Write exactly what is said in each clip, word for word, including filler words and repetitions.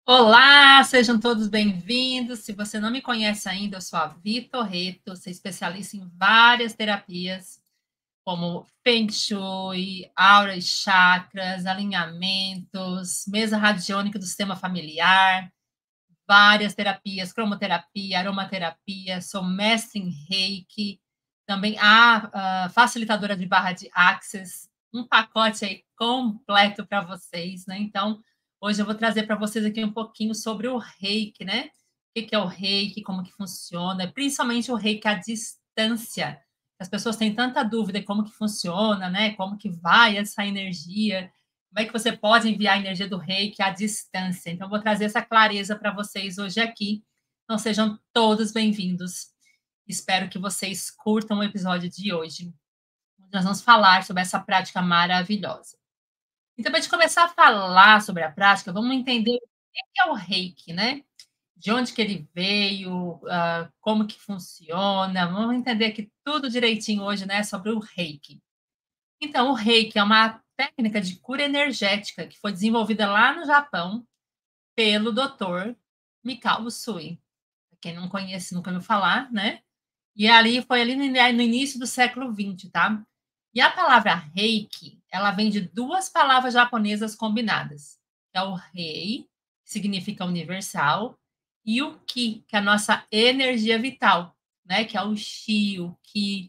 Olá, sejam todos bem-vindos. Se você não me conhece ainda, eu sou a Vitor Reto, sou especialista em várias terapias, como Feng Shui, aura e chakras, alinhamentos, mesa radiônica do sistema familiar, várias terapias, cromoterapia, aromaterapia, sou mestre em Reiki, também a, a facilitadora de barra de Access, um pacote aí completo para vocês, né? Então, hoje eu vou trazer para vocês aqui um pouquinho sobre o Reiki, né? O que é o Reiki, como que funciona, principalmente o Reiki à distância. As pessoas têm tanta dúvida como que funciona, né? Como que vai essa energia, como é que você pode enviar a energia do Reiki à distância. Então, vou trazer essa clareza para vocês hoje aqui. Então, sejam todos bem-vindos. Espero que vocês curtam o episódio de hoje. Nós vamos falar sobre essa prática maravilhosa. Então, para a gente começar a falar sobre a prática, vamos entender o que é o Reiki, né? De onde que ele veio, uh, como que funciona. Vamos entender aqui tudo direitinho hoje, né, sobre o Reiki. Então, o Reiki é uma técnica de cura energética que foi desenvolvida lá no Japão pelo doutor Mikao Usui. Quem não conhece, nunca ouviu falar, né? E ali foi ali no início do século vinte, tá? E a palavra Reiki, ela vem de duas palavras japonesas combinadas. É o Rei, que significa universal, e o Ki, que é a nossa energia vital, né? Que é o Shi, o Ki,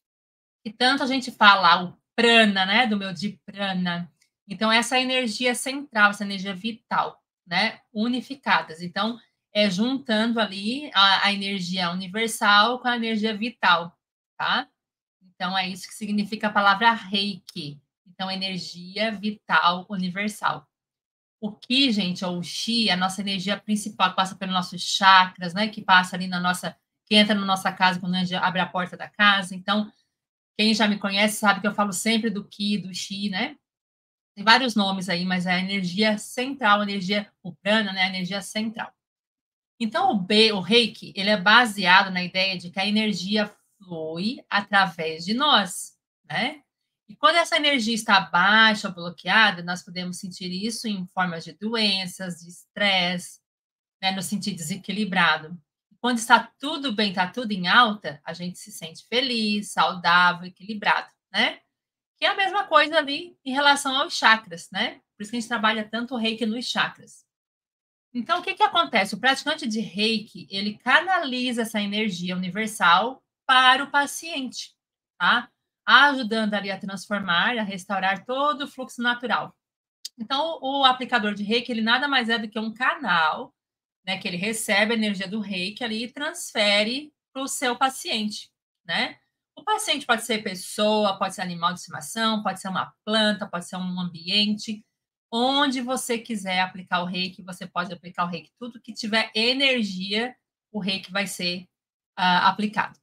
que tanto a gente fala, o prana, né? Do meu de prana. Então, essa energia central, essa energia vital, né? Unificadas. Então, é juntando ali a, a energia universal com a energia vital, tá? Então, é isso que significa a palavra reiki. Então, energia vital universal. O Ki, gente, ou o Chi, é a nossa energia principal, que passa pelos nossos chakras, né? Que passa ali na nossa, que entra na nossa casa quando a gente abre a porta da casa. Então, quem já me conhece sabe que eu falo sempre do Ki, do Chi, né? Tem vários nomes aí, mas é a energia central, a energia, o prana, né? A energia central. Então, o B, o Reiki, ele é baseado na ideia de que a energia flui através de nós, né? E quando essa energia está baixa ou bloqueada, nós podemos sentir isso em formas de doenças, de estresse, né? No sentido desequilibrado. Quando está tudo bem, está tudo em alta, a gente se sente feliz, saudável, equilibrado, né? Que é a mesma coisa ali em relação aos chakras, né? Por isso que a gente trabalha tanto o Reiki nos chakras. Então, o que, que acontece? O praticante de Reiki, ele canaliza essa energia universal para o paciente, tá? Ajudando ali a transformar, a restaurar todo o fluxo natural. Então, o aplicador de Reiki, ele nada mais é do que um canal, né? Que ele recebe a energia do Reiki ali e transfere para o seu paciente, né? O paciente pode ser pessoa, pode ser animal de estimação, pode ser uma planta, pode ser um ambiente. Onde você quiser aplicar o reiki, você pode aplicar o reiki. Tudo que tiver energia, o reiki vai ser uh, aplicado.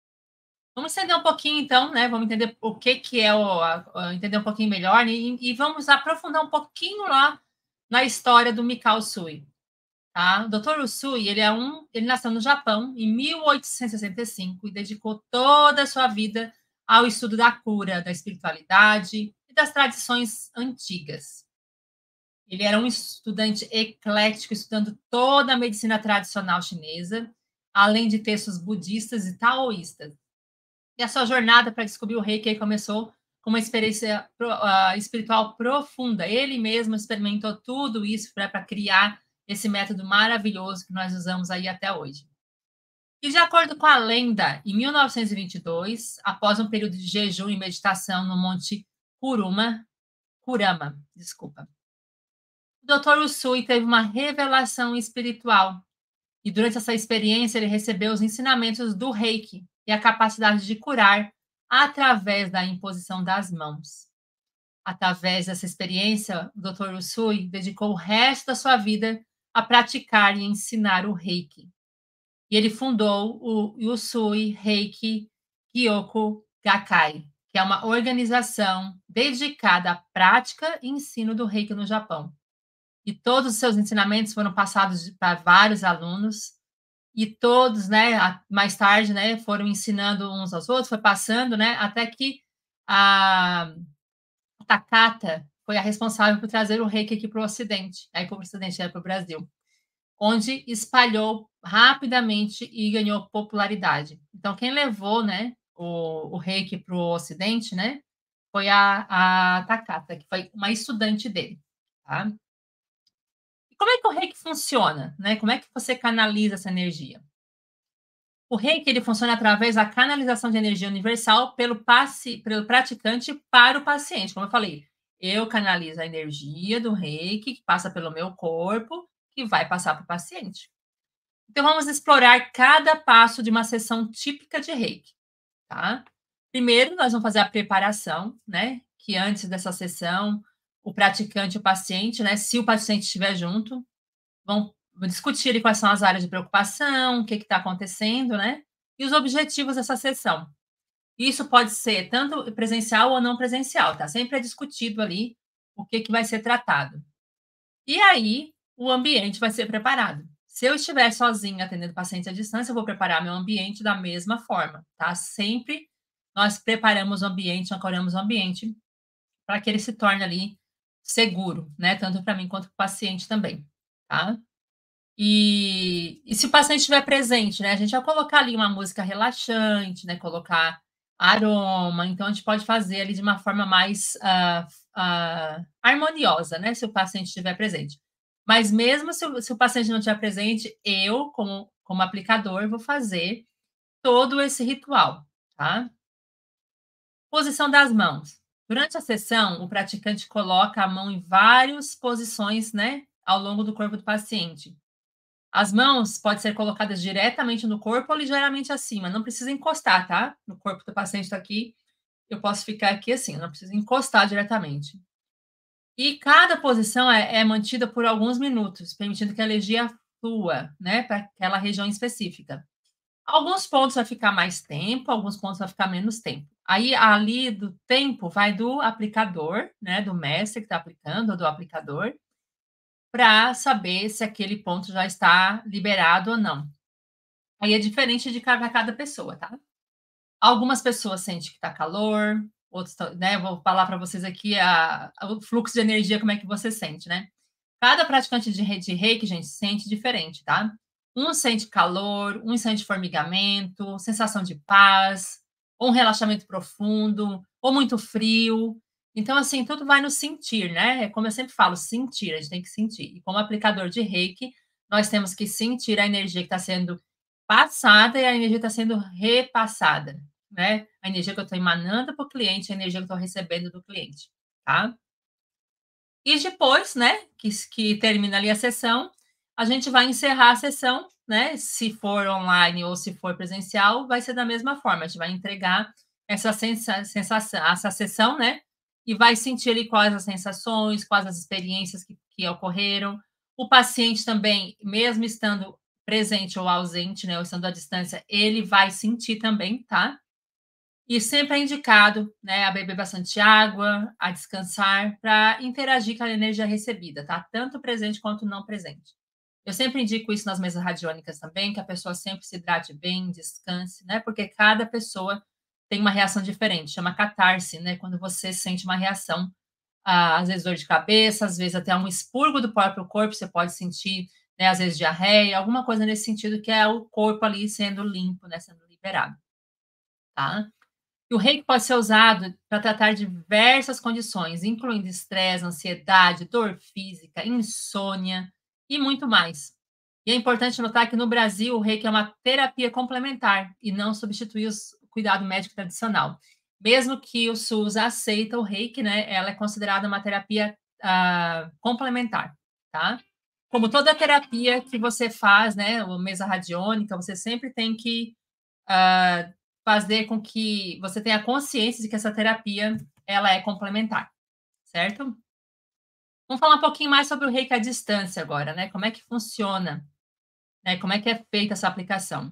Vamos entender um pouquinho, então, né? Vamos entender o que, que é o. Uh, entender um pouquinho melhor e, e, vamos aprofundar um pouquinho lá na história do Mikao Usui. Tá? O doutor Usui, ele, é um, ele nasceu no Japão em mil oitocentos e sessenta e cinco e dedicou toda a sua vida ao estudo da cura, da espiritualidade e das tradições antigas. Ele era um estudante eclético, estudando toda a medicina tradicional chinesa, além de textos budistas e taoístas. E a sua jornada para descobrir o Reiki começou com uma experiência uh, espiritual profunda. Ele mesmo experimentou tudo isso para criar esse método maravilhoso que nós usamos aí até hoje. E de acordo com a lenda, em mil novecentos e vinte e dois, após um período de jejum e meditação no Monte Kuruma, Kurama, desculpa, o doutor Usui teve uma revelação espiritual. E durante essa experiência, ele recebeu os ensinamentos do Reiki e a capacidade de curar através da imposição das mãos. Através dessa experiência, o doutor Usui dedicou o resto da sua vida a praticar e ensinar o Reiki. E ele fundou o Usui Reiki Gyoku Gakkai, que é uma organização dedicada à prática e ensino do Reiki no Japão. E todos os seus ensinamentos foram passados para vários alunos, e todos, né, mais tarde, né, foram ensinando uns aos outros, foi passando, né, até que a Takata foi a responsável por trazer o reiki aqui para o Ocidente, aí para o Ocidente, para o Brasil. onde espalhou rapidamente e ganhou popularidade. Então, quem levou, né, o, o reiki para o Ocidente, né, foi a, a Takata, que foi uma estudante dele. Tá? E como é que o reiki funciona? Né? Como é que você canaliza essa energia? O reiki ele funciona através da canalização de energia universal pelo, paci, pelo praticante para o paciente. Como eu falei, eu canalizo a energia do reiki que passa pelo meu corpo, que vai passar para o paciente. Então, vamos explorar cada passo de uma sessão típica de reiki. Tá? Primeiro, nós vamos fazer a preparação, né? Que antes dessa sessão, o praticante e o paciente, né? Se o paciente estiver junto, vão discutir ali quais são as áreas de preocupação, o que está acontecendo, né? E os objetivos dessa sessão. Isso pode ser tanto presencial ou não presencial, tá? Sempre é discutido ali o que, que vai ser tratado. E aí, o ambiente vai ser preparado. Se eu estiver sozinha atendendo pacientes à distância, eu vou preparar meu ambiente da mesma forma, tá? Sempre nós preparamos o ambiente, ancoramos o ambiente para que ele se torne ali seguro, né? Tanto para mim quanto para o paciente também, tá? E, e se o paciente estiver presente, né? A gente vai colocar ali uma música relaxante, né? Colocar aroma, então a gente pode fazer ali de uma forma mais uh, uh, harmoniosa, né? Se o paciente estiver presente. Mas mesmo se o, se o paciente não estiver presente, eu, como, como aplicador, vou fazer todo esse ritual, tá? Posição das mãos. Durante a sessão, o praticante coloca a mão em várias posições, né? Ao longo do corpo do paciente. As mãos podem ser colocadas diretamente no corpo ou ligeiramente acima. Não precisa encostar, tá? No corpo do paciente está aqui. Eu posso ficar aqui assim, não precisa encostar diretamente. E cada posição é, é mantida por alguns minutos, permitindo que a energia flua, né, para aquela região específica. Alguns pontos vai ficar mais tempo, alguns pontos vai ficar menos tempo. Aí, ali do tempo, vai do aplicador, né, do mestre que está aplicando, ou do aplicador, para saber se aquele ponto já está liberado ou não. Aí é diferente de cada, cada pessoa, tá? Algumas pessoas sentem que está calor, outros, né? Vou falar para vocês aqui a, a, o fluxo de energia, como é que você sente, né? Cada praticante de, de reiki, gente, sente diferente, tá? Um sente calor, um sente formigamento, sensação de paz, ou um relaxamento profundo, ou muito frio. Então, assim, tudo vai no sentir, né? É como eu sempre falo, sentir, a gente tem que sentir. E como aplicador de reiki, nós temos que sentir a energia que está sendo passada e a energia está sendo repassada, né? A energia que eu estou emanando para o cliente, a energia que eu estou recebendo do cliente, tá? E depois, né, que, que termina ali a sessão, a gente vai encerrar a sessão, né? Se for online ou se for presencial, vai ser da mesma forma. A gente vai entregar essa sensa, sensação, essa sessão, né? E vai sentir ali quais as sensações, quais as experiências que, que ocorreram. O paciente também, mesmo estando presente ou ausente, né, ou estando à distância, ele vai sentir também, tá? E sempre é indicado, né, a beber bastante água, a descansar, para interagir com a energia recebida, tá? Tanto presente quanto não presente. Eu sempre indico isso nas mesas radiônicas também, que a pessoa sempre se hidrate bem, descanse, né? Porque cada pessoa tem uma reação diferente, chama catarse, né? Quando você sente uma reação, ah, às vezes dor de cabeça, às vezes até um expurgo do próprio corpo, você pode sentir, né, às vezes diarreia, alguma coisa nesse sentido, que é o corpo ali sendo limpo, né, sendo liberado, tá? E o reiki pode ser usado para tratar diversas condições, incluindo estresse, ansiedade, dor física, insônia e muito mais. E é importante notar que no Brasil o reiki é uma terapia complementar e não substitui o cuidado médico tradicional. Mesmo que o SUS aceita o reiki, né, ela é considerada uma terapia uh, complementar, tá? Como toda terapia que você faz, né, ou mesa radiônica, você sempre tem que uh, fazer com que você tenha consciência de que essa terapia ela é complementar, certo? Vamos falar um pouquinho mais sobre o reiki à distância agora, né? Como é que funciona, né? Como é que é feita essa aplicação?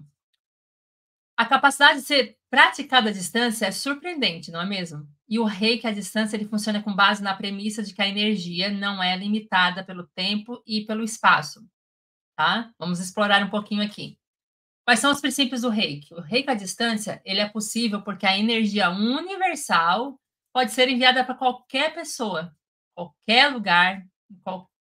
A capacidade de ser praticada à distância é surpreendente, não é mesmo? E o reiki à distância ele funciona com base na premissa de que a energia não é limitada pelo tempo e pelo espaço, tá? Vamos explorar um pouquinho aqui. Quais são os princípios do reiki? O reiki à distância ele é possível porque a energia universal pode ser enviada para qualquer pessoa, qualquer lugar, em qualquer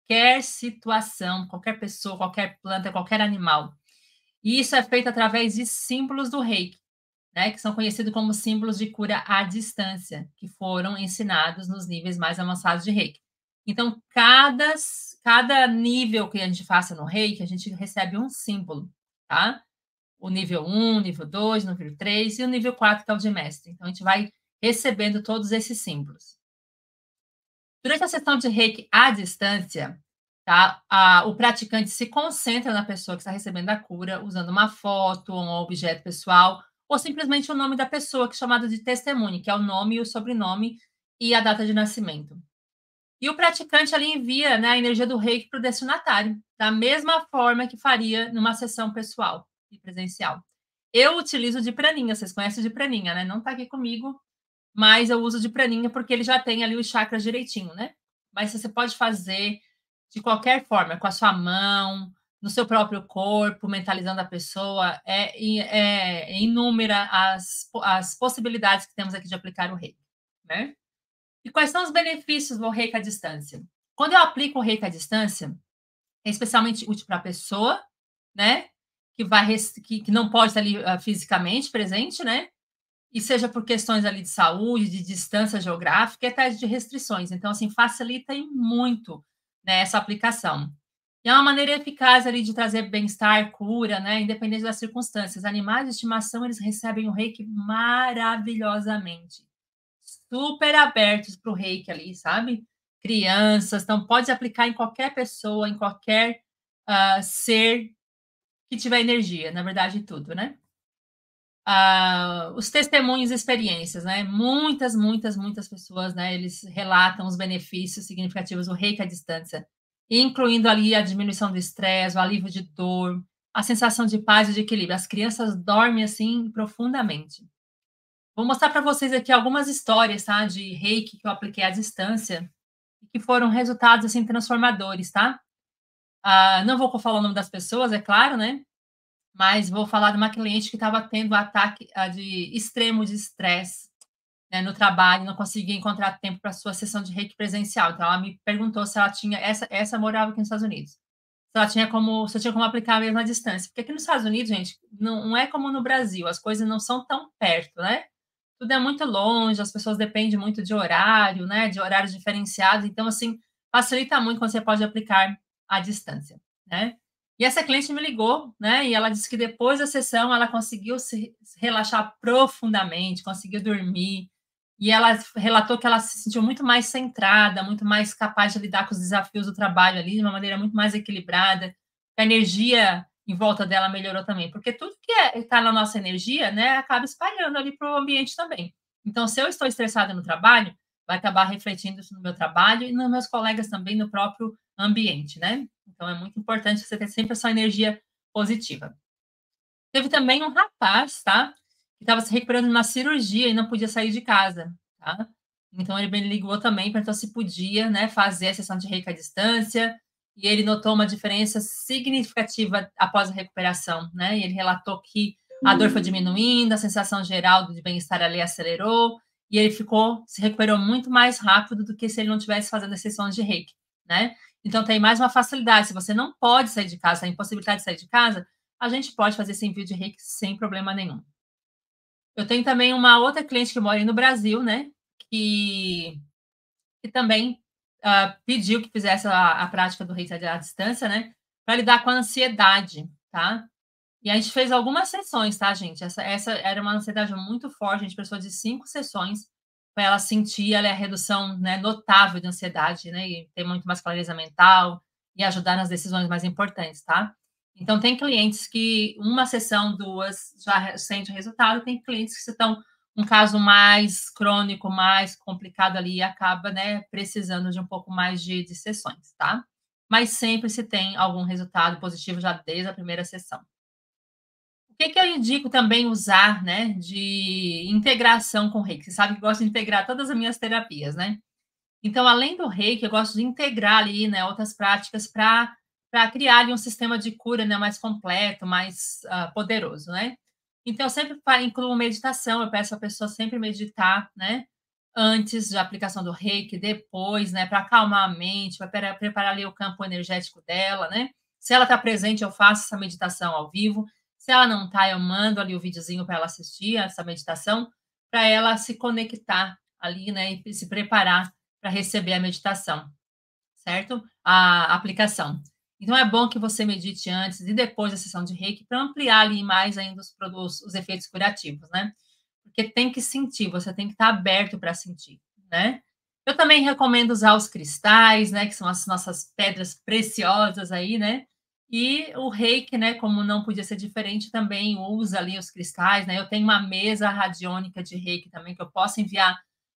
qualquer situação, qualquer pessoa, qualquer planta, qualquer animal. E isso é feito através de símbolos do reiki, né, que são conhecidos como símbolos de cura à distância, que foram ensinados nos níveis mais avançados de reiki. Então, cada, cada nível que a gente faça no reiki, a gente recebe um símbolo, tá? O nível um, nível dois, nível três e o nível quatro, que é o de mestre. Então, a gente vai recebendo todos esses símbolos. Durante a sessão de reiki à distância, tá, a, o praticante se concentra na pessoa que está recebendo a cura, usando uma foto, um objeto pessoal, ou simplesmente o nome da pessoa, que é chamado de testemunho, que é o nome, o sobrenome e a data de nascimento. E o praticante ali envia, né, a energia do reiki para o destinatário, da mesma forma que faria numa sessão pessoal e presencial. Eu utilizo de praninha, vocês conhecem de praninha, né? Não está aqui comigo, mas eu uso de praninha porque ele já tem ali os chakras direitinho, né? Mas você pode fazer de qualquer forma, com a sua mão, no seu próprio corpo, mentalizando a pessoa. É, é, é inúmera as, as possibilidades que temos aqui de aplicar o reiki, né? E quais são os benefícios do reiki à distância? Quando eu aplico o reiki à distância, é especialmente útil para a pessoa, né? Que, vai, que, que não pode estar ali uh, fisicamente presente, né? E seja por questões ali de saúde, de distância geográfica e até de restrições. Então, assim, facilita muito, né, essa aplicação. E é uma maneira eficaz ali de trazer bem-estar, cura, né, independente das circunstâncias. Animais de estimação, eles recebem o reiki maravilhosamente. Super abertos para o reiki ali, sabe? Crianças, então pode aplicar em qualquer pessoa, em qualquer uh, ser que tiver energia, na verdade, tudo, né? Uh, os testemunhos e experiências, né? Muitas, muitas, muitas pessoas, né? Eles relatam os benefícios significativos do reiki à distância, incluindo ali a diminuição do estresse, o alívio de dor, a sensação de paz e de equilíbrio. As crianças dormem assim profundamente. Vou mostrar para vocês aqui algumas histórias, tá? De reiki que eu apliquei à distância e que foram resultados assim transformadores, tá? Uh, não vou falar o nome das pessoas, é claro, né? Mas vou falar de uma cliente que estava tendo ataque de extremo de estresse, né, no trabalho, não conseguia encontrar tempo para sua sessão de reiki presencial. Então, ela me perguntou se ela tinha, essa, essa morava aqui nos Estados Unidos, se ela tinha como, se eu tinha como aplicar mesmo à distância. Porque aqui nos Estados Unidos, gente, não, não é como no Brasil, as coisas não são tão perto, né? Tudo é muito longe, as pessoas dependem muito de horário, né, de horários diferenciados. Então, assim, facilita muito quando você pode aplicar à distância, né? E essa cliente me ligou, né? E ela disse que depois da sessão ela conseguiu se relaxar profundamente, conseguiu dormir. E ela relatou que ela se sentiu muito mais centrada, muito mais capaz de lidar com os desafios do trabalho ali de uma maneira muito mais equilibrada. A energia em volta dela melhorou também, porque tudo que está é, na nossa energia, né, acaba espalhando ali para o ambiente também. Então, se eu estou estressada no trabalho, vai acabar refletindo isso no meu trabalho e nos meus colegas também, no próprio ambiente, né? Então, é muito importante você ter sempre essa energia positiva. Teve também um rapaz, tá? Que estava se recuperando de uma cirurgia e não podia sair de casa, tá? Então, ele me ligou também, perguntou se podia, né, fazer a sessão de reiki à distância, e ele notou uma diferença significativa após a recuperação, né? E ele relatou que a dor foi diminuindo, a sensação geral de bem-estar ali acelerou, e ele ficou, se recuperou muito mais rápido do que se ele não tivesse fazendo as sessões de reiki, né? Então, tem mais uma facilidade. Se você não pode sair de casa, a impossibilidade de sair de casa, a gente pode fazer esse envio de reiki sem problema nenhum. Eu tenho também uma outra cliente que mora no Brasil, né? Que, que também uh, pediu que fizesse a, a prática do reiki à distância, né? Para lidar com a ansiedade, tá? E a gente fez algumas sessões, tá, gente? Essa, essa era uma ansiedade muito forte, a gente precisou de cinco sessões para ela sentir ela, a redução, né, notável de ansiedade, né? E ter muito mais clareza mental e ajudar nas decisões mais importantes, tá? Então, tem clientes que uma sessão, duas, já sente o resultado, tem clientes que estão um caso mais crônico, mais complicado ali e acaba, né, precisando de um pouco mais de, de sessões, tá? Mas sempre se tem algum resultado positivo já desde a primeira sessão. O que, que eu indico também usar, né, de integração com o reiki? Você sabe que eu gosto de integrar todas as minhas terapias, né? Então, além do reiki, eu gosto de integrar ali, né, outras práticas para para criar ali um sistema de cura, né, mais completo, mais uh, poderoso, né? Então, eu sempre incluo meditação, eu peço a pessoa sempre meditar, né? antes da aplicação do reiki, depois, né, para acalmar a mente, para preparar ali o campo energético dela, né? Se ela está presente, eu faço essa meditação ao vivo. Se ela não está, eu mando ali o videozinho para ela assistir essa meditação, para ela se conectar ali, né, e se preparar para receber a meditação, certo? A aplicação. Então, é bom que você medite antes e depois da sessão de reiki para ampliar ali mais ainda os, produtos, os efeitos curativos, né? Porque tem que sentir, você tem que estar aberto para sentir, né? Eu também recomendo usar os cristais, né, que são as nossas pedras preciosas aí, né? E o reiki, né, como não podia ser diferente, também usa ali os cristais, né? Eu tenho uma mesa radiônica de reiki também, que eu posso enviar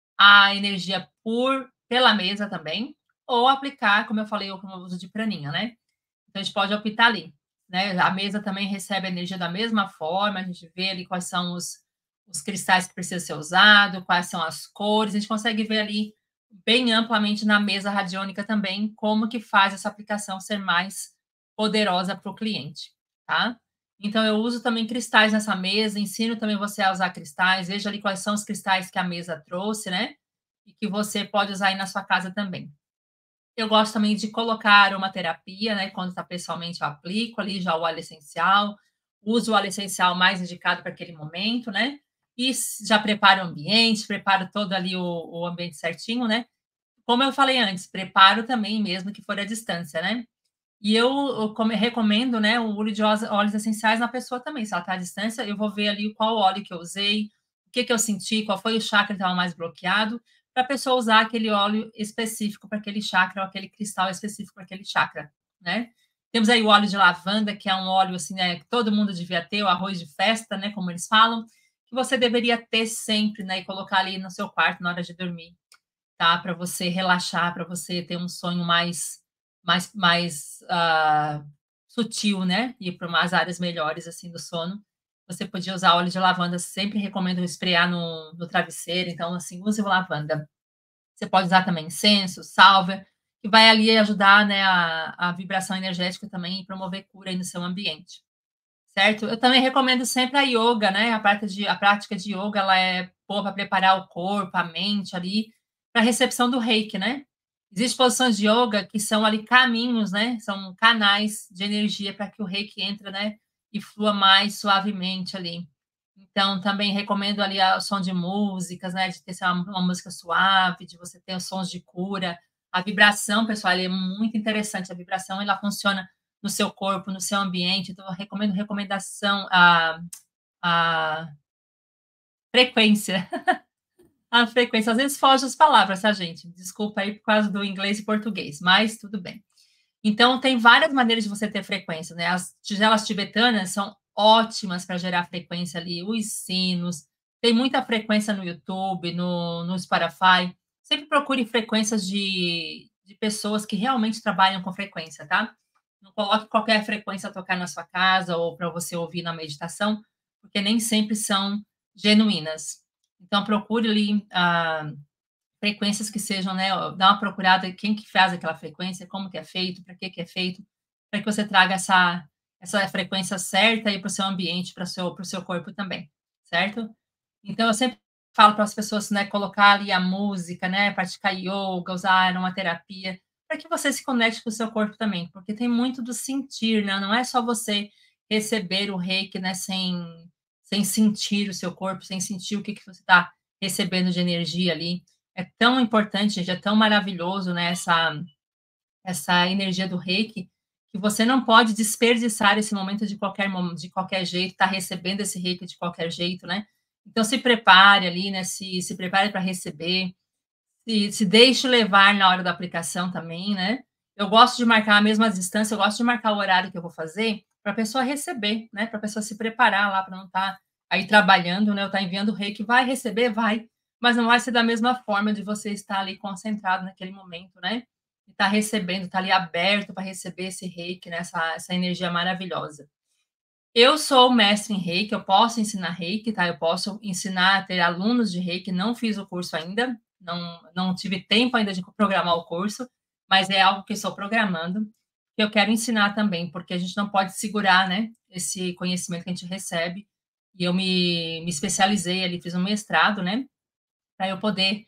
a energia por pela mesa também, ou aplicar, como eu falei, eu como uso de praninha, né? Então a gente pode optar ali, né? A mesa também recebe a energia da mesma forma, a gente vê ali quais são os, os cristais que precisam ser usados, quais são as cores, a gente consegue ver ali bem amplamente na mesa radiônica também como que faz essa aplicação ser mais poderosa para o cliente, tá? Então eu uso também cristais nessa mesa, ensino também você a usar cristais, veja ali quais são os cristais que a mesa trouxe, né? E que você pode usar aí na sua casa também. Eu gosto também de colocar aromaterapia, né? Quando está pessoalmente, eu aplico ali já o óleo essencial, uso o óleo essencial mais indicado para aquele momento, né? E já preparo o ambiente, preparo todo ali o, o ambiente certinho, né? Como eu falei antes, preparo também mesmo que for à distância, né? E eu, eu come, recomendo, né, o uso de óleos essenciais na pessoa também. Se ela está à distância, eu vou ver ali qual óleo que eu usei, o que, que eu senti, qual foi o chakra que estava mais bloqueado, para a pessoa usar aquele óleo específico para aquele chakra, ou aquele cristal específico para aquele chakra, né? Temos aí o óleo de lavanda, que é um óleo assim, né, que todo mundo devia ter, o arroz de festa, né, como eles falam, que você deveria ter sempre, né, e colocar ali no seu quarto na hora de dormir, tá? Para você relaxar, para você ter um sonho mais mais mais uh, sutil, né? Ir para umas áreas melhores assim do sono. Você podia usar óleo de lavanda, sempre recomendo esprear no, no travesseiro, então assim, use o lavanda. Você pode usar também incenso, sálvia, que vai ali ajudar, né, a, a vibração energética também e promover cura aí no seu ambiente, certo? Eu também recomendo sempre a yoga, né? A prática de, a prática de yoga, ela é boa para preparar o corpo, a mente ali, para a recepção do reiki, né? Existem posições de yoga que são ali caminhos, né? São canais de energia para que o reiki entre, né? E flua mais suavemente ali. Então, também recomendo ali o som de músicas, né? De ter uma, uma música suave, de você ter os sons de cura. A vibração, pessoal, é muito interessante. A vibração, ela funciona no seu corpo, no seu ambiente. Então, eu recomendo recomendação, a, a frequência. A frequência, às vezes foge as palavras, tá, gente? Desculpa aí por causa do inglês e português, mas tudo bem. Então, tem várias maneiras de você ter frequência, né? As tigelas tibetanas são ótimas para gerar frequência ali, os sinos. Tem muita frequência no YouTube, no, no Spotify. Sempre procure frequências de, de pessoas que realmente trabalham com frequência, tá? Não coloque qualquer frequência a tocar na sua casa ou para você ouvir na meditação, porque nem sempre são genuínas. Então, procure ali ah, frequências que sejam, né? Dá uma procurada quem que faz aquela frequência, como que é feito, para que que é feito, para que você traga essa, essa frequência certa aí para o seu ambiente, para o seu, pro seu corpo também, certo? Então, eu sempre falo para as pessoas, né, colocar ali a música, né, praticar yoga, usar aromaterapia, para que você se conecte com o seu corpo também, porque tem muito do sentir, né? Não é só você receber o reiki, né, sem, sem sentir o seu corpo, sem sentir o que, que você está recebendo de energia ali. É tão importante, gente, é tão maravilhoso, né, essa, essa energia do reiki, que você não pode desperdiçar esse momento de qualquer, de qualquer jeito, tá recebendo esse reiki de qualquer jeito, né? Então, se prepare ali, né, se, se prepare para receber, se, se deixe levar na hora da aplicação também, né? Eu gosto de marcar a mesma distância, eu gosto de marcar o horário que eu vou fazer para a pessoa receber, né? Para a pessoa se preparar lá, para não estar tá aí trabalhando, né? Eu estar tá enviando o reiki, vai receber, vai, mas não vai ser da mesma forma de você estar ali concentrado naquele momento, né? E estar tá recebendo, estar tá ali aberto para receber esse reiki, né? Essa, essa energia maravilhosa. Eu sou mestre em reiki, eu posso ensinar reiki, tá? Eu posso ensinar a ter alunos de reiki, não fiz o curso ainda, não, não tive tempo ainda de programar o curso, mas é algo que estou programando, que eu quero ensinar também, porque a gente não pode segurar, né, esse conhecimento que a gente recebe. E eu me, me especializei ali, fiz um mestrado, né, para eu poder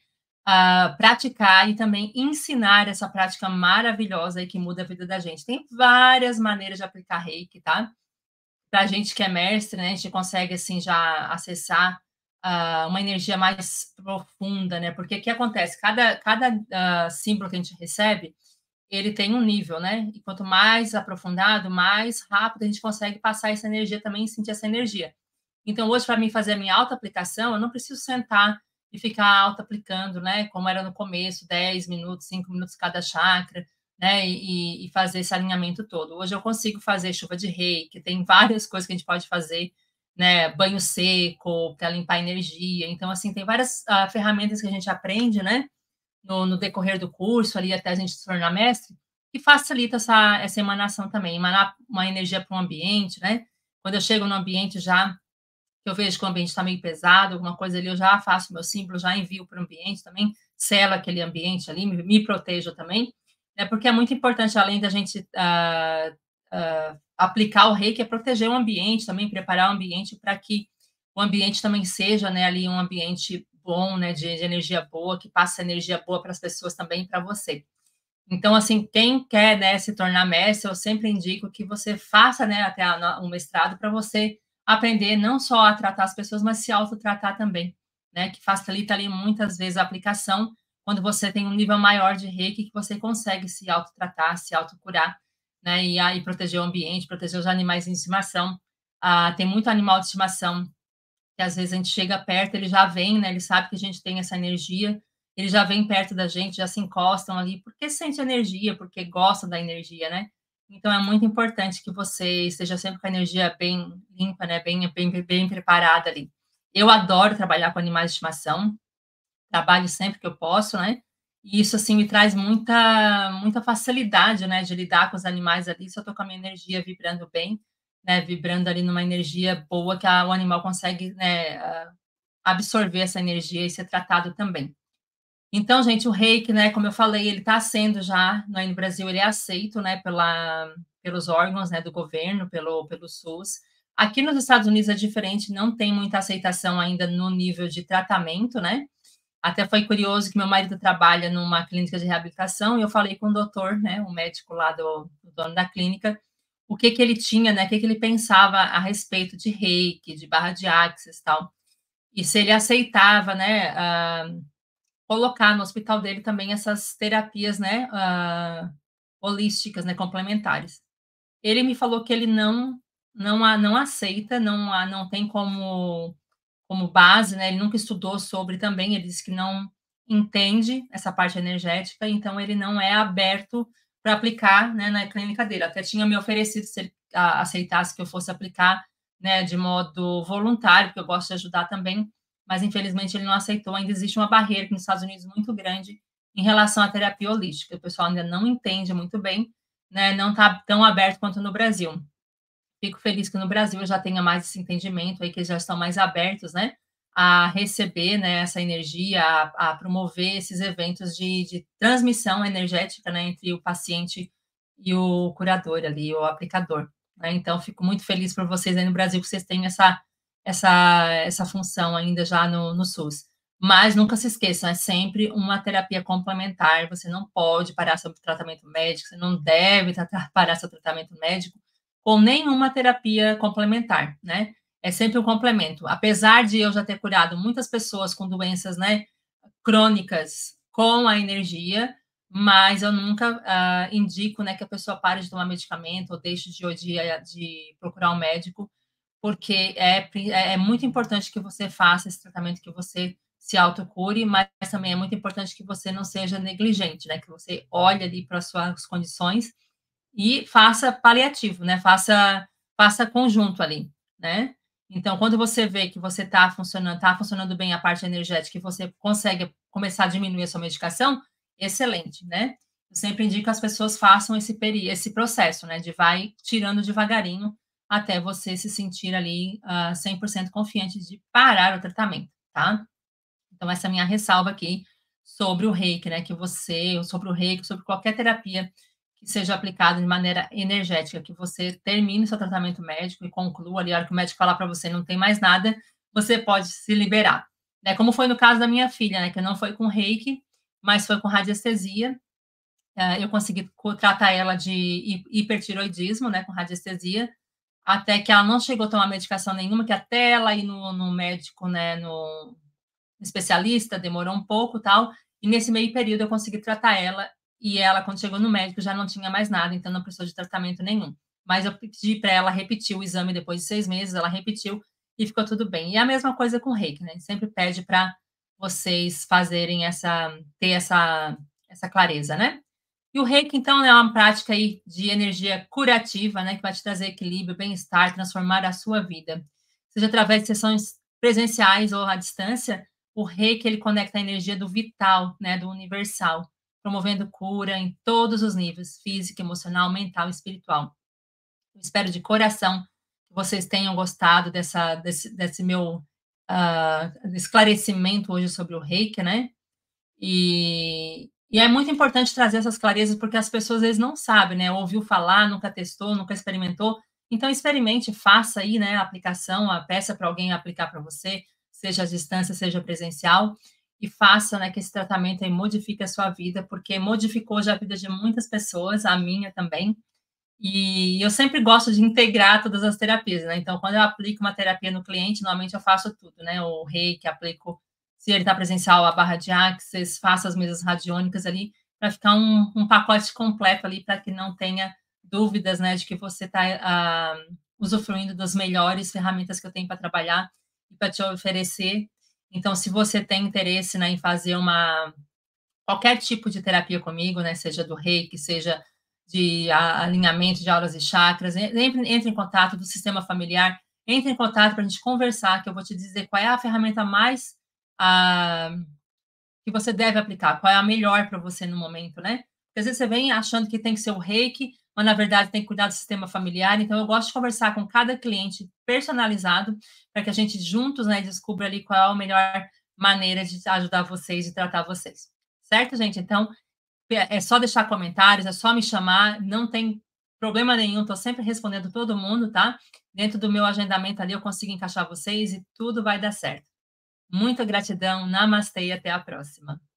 uh, praticar e também ensinar essa prática maravilhosa aí que muda a vida da gente. Tem várias maneiras de aplicar reiki, tá? Para a gente que é mestre, né, a gente consegue, assim, já acessar uh, uma energia mais profunda, né? Porque o que acontece? Cada, cada uh, símbolo que a gente recebe, ele tem um nível, né? E quanto mais aprofundado, mais rápido a gente consegue passar essa energia também e sentir essa energia. Então, hoje, para mim fazer a minha auto-aplicação, eu não preciso sentar e ficar auto-aplicando, né? Como era no começo, dez minutos, cinco minutos cada chakra, né? E, e fazer esse alinhamento todo. Hoje eu consigo fazer chuva de reiki, tem várias coisas que a gente pode fazer, né? Banho seco, para limpar a energia. Então, assim, tem várias uh, ferramentas que a gente aprende, né? No, no decorrer do curso, ali até a gente se tornar mestre, que facilita essa, essa emanação também, emanar uma energia para o ambiente, né? Quando eu chego no ambiente já que eu vejo que o ambiente está meio pesado, alguma coisa ali, eu já faço meu símbolo, já envio para o ambiente também, selo aquele ambiente ali, me, me protejo também, né? Porque é muito importante, além da gente uh, uh, aplicar o reiki, é proteger o ambiente também, preparar o ambiente para que o ambiente também seja, né, ali um ambiente bom, né, de, de energia boa, que passe energia boa para as pessoas também e para você. Então, assim, quem quer, né, se tornar mestre, eu sempre indico que você faça, né, até um mestrado para você aprender não só a tratar as pessoas, mas se autotratar também, né, que facilita ali muitas vezes a aplicação quando você tem um nível maior de reiki que você consegue se autotratar, se autocurar, né, e aí proteger o ambiente, proteger os animais de estimação. Ah, tem muito animal de estimação que às vezes a gente chega perto, ele já vem, né, ele sabe que a gente tem essa energia, ele já vem perto da gente, já se encostam ali, porque sente energia, porque gosta da energia, né? Então é muito importante que você esteja sempre com a energia bem limpa, né, bem, bem, bem preparada ali. Eu adoro trabalhar com animais de estimação, trabalho sempre que eu posso, né? E isso, assim, me traz muita, muita facilidade, né, de lidar com os animais ali, se eu tô com a minha energia vibrando bem, né, vibrando ali numa energia boa que a, o animal consegue, né, absorver essa energia e ser tratado também. Então, gente, o reiki, né, como eu falei, ele está sendo já, no Brasil, ele é aceito, né, pela, pelos órgãos, né, do governo, pelo, pelo SUS. Aqui nos Estados Unidos é diferente, não tem muita aceitação ainda no nível de tratamento, né? Até foi curioso que meu marido trabalha numa clínica de reabilitação e eu falei com o doutor, né, o médico lá do, do dono da clínica, o que que ele tinha, né, o que que ele pensava a respeito de reiki, de barra de axis e tal. E se ele aceitava, né, uh, colocar no hospital dele também essas terapias, né, uh, holísticas, né, complementares. Ele me falou que ele não não não aceita, não não tem como como base, né? Ele nunca estudou sobre também, ele disse que não entende essa parte energética, então ele não é aberto para aplicar, né, na clínica dele. Até tinha me oferecido se ele a, aceitasse que eu fosse aplicar, né, de modo voluntário, porque eu gosto de ajudar também, mas infelizmente ele não aceitou. Ainda existe uma barreira aqui nos Estados Unidos muito grande em relação à terapia holística. O pessoal ainda não entende muito bem, né, não está tão aberto quanto no Brasil. Fico feliz que no Brasil eu já tenha mais esse entendimento aí, que eles já estão mais abertos, né, a receber, né, essa energia, a, a promover esses eventos de, de transmissão energética, né, entre o paciente e o curador ali, o aplicador, né? Então, fico muito feliz por vocês aí no Brasil que vocês têm essa, essa, essa função ainda já no, no SUS. Mas nunca se esqueçam, é sempre uma terapia complementar, você não pode parar seu tratamento médico, você não deve parar seu tratamento médico com nenhuma terapia complementar, né? É sempre um complemento. Apesar de eu já ter curado muitas pessoas com doenças, né, crônicas com a energia, mas eu nunca uh, indico, né, que a pessoa pare de tomar medicamento ou deixe de, de, de procurar um médico, porque é, é muito importante que você faça esse tratamento, que você se autocure, mas também é muito importante que você não seja negligente, né, que você olhe ali para as suas condições e faça paliativo, né? Faça, faça conjunto ali, né? Então, quando você vê que você está funcionando, está funcionando bem a parte energética e você consegue começar a diminuir a sua medicação, excelente, né? Eu sempre indico que as pessoas façam esse, peri esse processo, né? De vai tirando devagarinho até você se sentir ali uh, cem por cento confiante de parar o tratamento, tá? Então, essa é a minha ressalva aqui sobre o reiki, né? Que você, sobre o reiki, sobre qualquer terapia que seja aplicada de maneira energética, que você termine seu tratamento médico e conclua ali, a hora que o médico falar para você não tem mais nada, você pode se liberar. né, como foi no caso da minha filha, né, que não foi com reiki, mas foi com radiestesia. Uh, eu consegui tratar ela de hipertiroidismo, né, com radiestesia, até que ela não chegou a tomar medicação nenhuma, que até ela ir no, no médico, né, no especialista, demorou um pouco, tal, e nesse meio período eu consegui tratar ela, e ela, quando chegou no médico, já não tinha mais nada, então não precisou de tratamento nenhum. Mas eu pedi para ela repetir o exame depois de seis meses, ela repetiu, e ficou tudo bem. E a mesma coisa com o reiki, né, sempre pede para vocês fazerem essa, ter essa, essa clareza, né? E o reiki, então, é uma prática aí de energia curativa, né, que vai te trazer equilíbrio, bem-estar, transformar a sua vida. Seja através de sessões presenciais ou à distância, o reiki, ele conecta a energia do vital, né, do universal, promovendo cura em todos os níveis, físico, emocional, mental e espiritual. Eu espero de coração que vocês tenham gostado dessa, desse, desse meu uh, esclarecimento hoje sobre o reiki, né? E, e é muito importante trazer essas clarezas, porque as pessoas, às vezes, não sabem, né? Ouviu falar, nunca testou, nunca experimentou. Então, experimente, faça aí, né, a aplicação, a peça para alguém aplicar para você, seja à distância, seja presencial, e faça, né, que esse tratamento aí modifique a sua vida, porque modificou já a vida de muitas pessoas, a minha também. E eu sempre gosto de integrar todas as terapias, né? Então, quando eu aplico uma terapia no cliente, normalmente eu faço tudo, né? O reiki, aplico, se ele está presencial, a barra de axis, faço as mesas radiônicas ali, para ficar um, um pacote completo ali, para que não tenha dúvidas, né, de que você está uh, usufruindo das melhores ferramentas que eu tenho para trabalhar e para te oferecer. Então, se você tem interesse, né, em fazer uma qualquer tipo de terapia comigo, né, seja do reiki, seja de alinhamento de auras e chakras, entre, entre em contato do sistema familiar, entre em contato para a gente conversar, que eu vou te dizer qual é a ferramenta mais ah, que você deve aplicar, qual é a melhor para você no momento, né? Porque às vezes você vem achando que tem que ser o reiki, mas na verdade tem que cuidar do sistema familiar, então eu gosto de conversar com cada cliente personalizado, para que a gente juntos, né, descubra ali qual é a melhor maneira de ajudar vocês, de tratar vocês. Certo, gente? Então, é só deixar comentários, é só me chamar, não tem problema nenhum, estou sempre respondendo todo mundo, tá? Dentro do meu agendamento ali, eu consigo encaixar vocês e tudo vai dar certo. Muita gratidão, namastê e até a próxima.